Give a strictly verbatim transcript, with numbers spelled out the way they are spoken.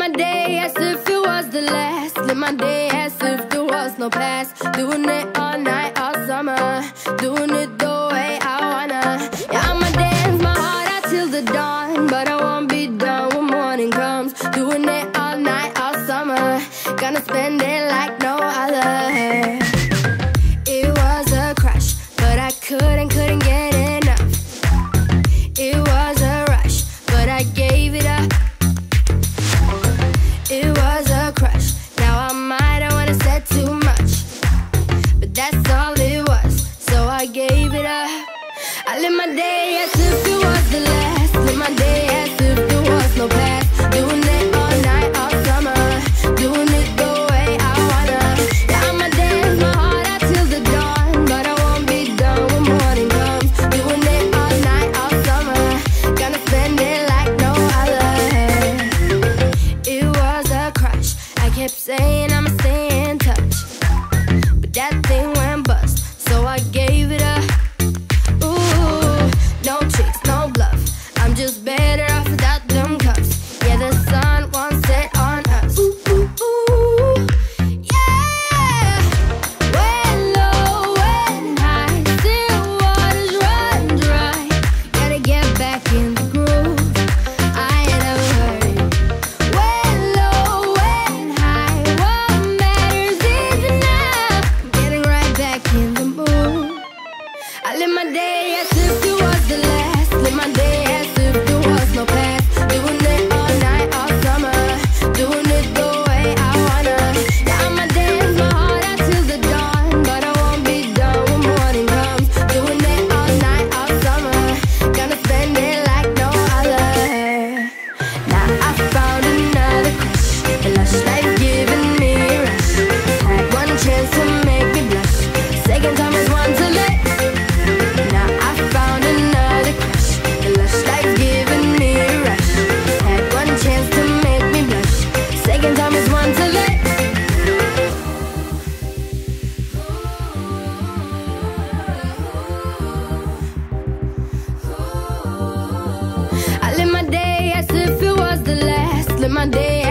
my day as if it was the last. Live my day as if there was no past. Doing it all night, all summer. Doing it the way I wanna. Yeah, I'ma dance my heart out till the dawn, but I won't be done when morning comes. Doing it all night, all summer. Gonna spend it like no other. It was a crush, but I couldn't, couldn't get enough. It was a rush, but I gave it up. It was a crush, now I might have wanna said too much, but that's all it was, so I gave it up. I live my day as if it was the last. Live my day as if there was no past. Doing it all night, all summer. Doing it the way I wanna. Yeah, I'ma dance my heart out till the dawn, but I won't be done when morning comes. Doing it all night, all summer. Gonna spend it like no other. It was a crush, I kept saying I'ma stay in touch, but that thing went bust, so I gave it up. Ooh, no tricks, no bluff, I'm just better off without them cups. Yeah, the sun won't set on us. Ooh, ooh, ooh, yeah. When low, when high, still waters run dry. Gotta get back in the groove, I ain't never heard. When low, when high, what matters is enough. Getting right back in the mood. I live my day as if it was the last. Live my day as if there was no past. Doing it all night, all summer. Doing it the way I wanna. Yeah, I'ma dance my heart out till the dawn, but I won't be done when morning comes. Doing it all night, all summer. Gonna spend it like no other. Now I found another crush. A lush life giving me a rush. Had one chance to make me blush. Second time is one to let. Now I found another crush. A lush life giving me a rush. Had one chance to make me blush. Second time is one to let. I live my day as if it was the last. Live my day